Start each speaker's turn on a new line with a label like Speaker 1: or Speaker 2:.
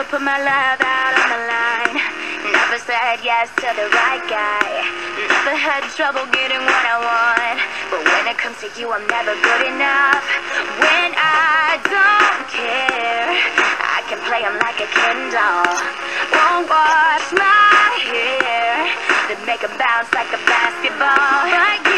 Speaker 1: put my love out on the line. Never said yes to the right guy. Never had trouble getting what I want. But when it comes to you, I'm never good enough. When I don't care, I can play 'em like a Ken doll. Won't wash my hair, then make 'em bounce like a basketball.